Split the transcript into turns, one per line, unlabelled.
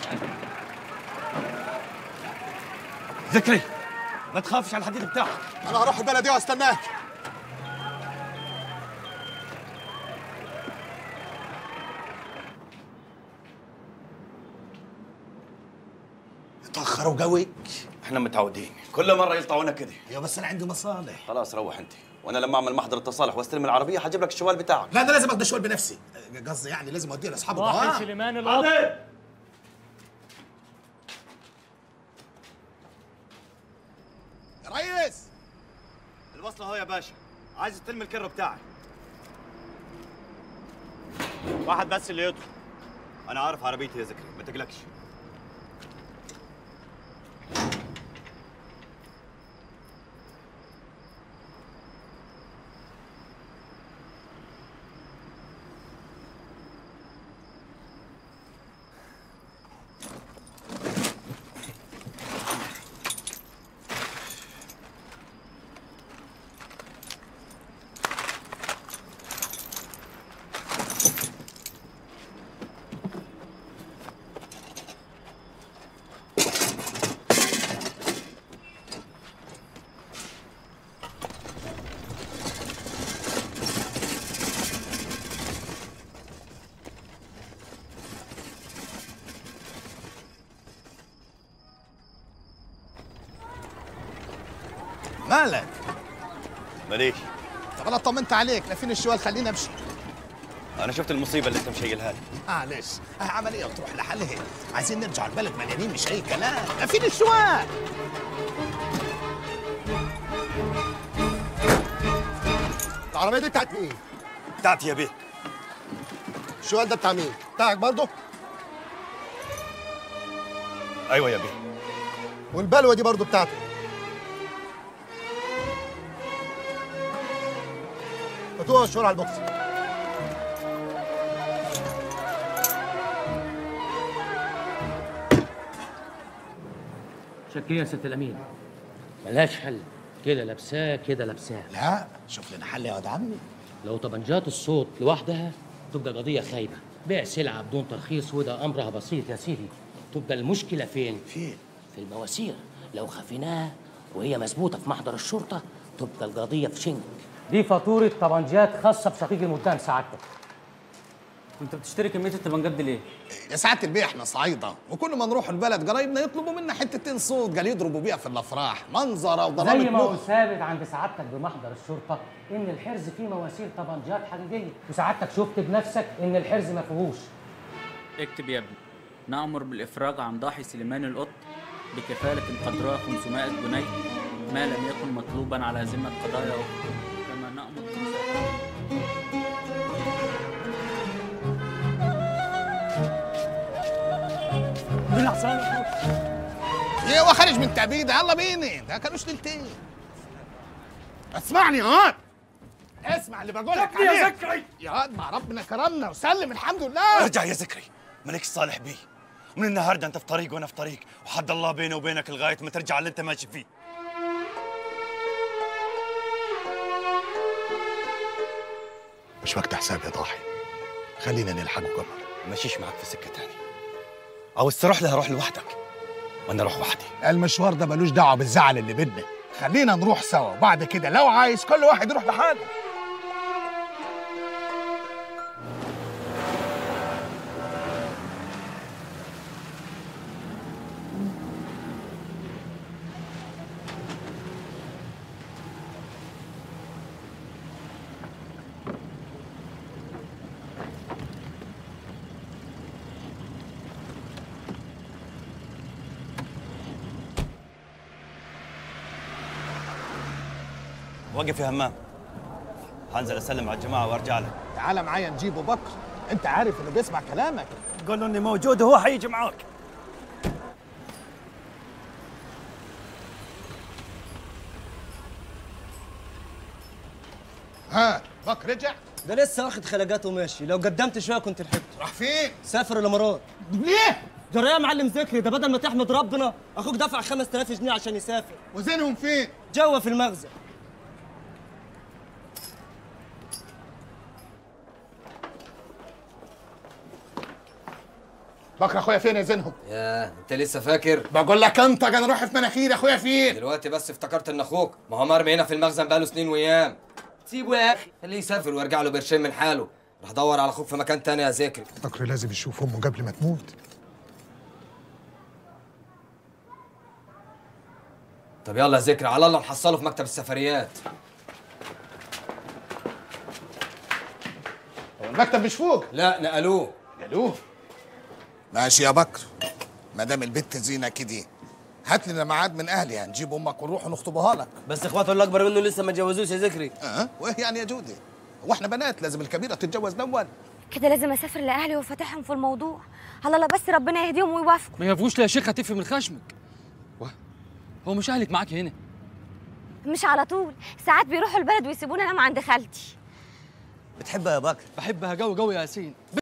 ذكري ما تخافش على الحديد بتاعك.
انا هروح البلديه واستناك. اتاخروا قوي.
احنا متعودين كل مره يلطعونا كده.
يا بس انا عندي مصالح.
خلاص روح انت، وانا لما اعمل محضر التصالح واستلم العربيه هجيب لك الشوال بتاعك.
لا انا لازم اخد الشوال بنفسي، قصدي يعني لازم اوديه لاصحابه.
واحد سليمان القط.
يا ريس
الوصله اهو يا باشا، عايز استلم الكر بتاعي. واحد بس اللي يدخل. انا عارف عربيتي يا ذكري ما تقلقش.
مالك؟
ماليش.
طب انا طمنت عليك، لا فين الشوال خلينا امشي.
انا شفت المصيبه اللي انت مشيلها لي.
معلش عمليه وتروح لحلها، عايزين نرجع البلد مليانين مش اي كلام، لا فين الشوال؟ العربيه دي بتاعت مين؟
بتاعتي يا بيه.
الشوال ده بتاع مين؟ بتاعك برضه؟
ايوه يا بيه.
والبلوه دي برضه بتاعتك؟ هاتوها الشوال على البوكس.
شكية يا ست الأمين، ملهاش حل، كده لابساه كده لابساه.
لا شوف لنا حل يا واد عمي.
لو طبنجات الصوت لوحدها تبقى قضية خايبة، بيع سلعة بدون ترخيص وده أمرها بسيط يا سيدي. تبقى المشكلة فين؟
فين؟
في المواسير، لو خفيناها وهي مثبوتة في محضر الشرطة تبقى القضية في شنك. دي فاتورة طبنجات خاصة بشقيق المتهم سعادتك.
وانت بتشتري كميه الطبنجات دي ليه؟
يا سعاده البيه احنا صعيده، وكل ما نروح البلد قرايبنا يطلبوا منا حتتين صوت قال يضربوا بيها في الافراح، منظره وضرامه.
زي ما هو ثابت عند سعادتك بمحضر الشرطة إن الحرز فيه مواسير طبنجات حقيقية، وسعادتك شفت بنفسك إن الحرز ما فيهوش.
اكتب يا ابني: نأمر بالإفراج عن ضاحي سليمان القط بكفالة قدرها 500 جنيه ما لم يكن مطلوبا على ذمة قضايا أخرى، كما نأمر
ايه هو خارج من تعبيده؟ يلا بينا، ده كانوش ليلتين. اسمعني يا واد، اسمع اللي بقول لك عليه يا ذكري. يا واد مع ربنا كرمنا وسلم الحمد لله.
ارجع يا ذكري، مالك صالح بيه، ومن النهارده انت في طريق وانا في طريق، وحد الله بيني وبينك لغايه ما ترجع اللي انت ماشي فيه.
مش وقت حساب يا ضاحي، خلينا نلحق قمر.
ماشيش معك في سكه تاني، عاوز تروح لها روح لوحدك وانا اروح وحدي.
المشوار ده ملوش دعوه بالزعل اللي بينا، خلينا نروح سوا وبعد كده لو عايز كل واحد يروح لحاله.
وقف يا همام، هنزل اسلم على الجماعه وارجع لك.
تعال معايا نجيبه بكر، انت عارف انه بيسمع كلامك.
قول له اني موجود وهو حيجي معاك.
ها بكر رجع؟
ده لسه واخد خلقات وماشي، لو قدمت شويه كنت لحقته.
راح فين؟
سافر الامارات.
ليه؟
جرى يا معلم ذكري، ده بدل ما تحمد ربنا اخوك دفع 5000 جنيه عشان يسافر.
وزينهم فين؟
جوه في المخزن.
بكره اخويا فين يا زينهم؟
ياه انت لسه فاكر؟
بقول لك انت انا روحي في مناخيري، اخويا فين؟
دلوقتي بس افتكرت ان اخوك ما هو مرمي هنا في المخزن بقاله سنين وايام. سيبه يا اخي، خليه يسافر ويرجع له برشين من حاله. راح دور على اخوك في مكان تاني يا ذكري.
بكر لازم يشوف امه قبل ما تموت.
طب يلا يا ذكري، على الله نحصله في مكتب السفريات.
هو المكتب مش فوق؟
لا نقلوه.
قالوه؟ ماشي يا بكر، ما دام البت زينه كده هات لنا ميعاد من اهلي، هنجيب امك ونروح نخطبها لك.
بس اخواته اللي اكبر منه لسه ما اتجوزوش يا ذكري.
وايه يعني يا جودي؟ هو احنا بنات لازم الكبيره تتجوز الاول؟
كده لازم اسافر لاهلي وافاتحهم في الموضوع. على الله بس ربنا يهديهم ويوافقوا.
ما يفوش يا شيخ، هتفهم من خشمك. هو مش اهلك معاك هنا؟
مش على طول، ساعات بيروحوا البلد ويسيبوني انام عند خالتي.
بتحبها يا بكر؟
بحبها قوي قوي يا ياسين.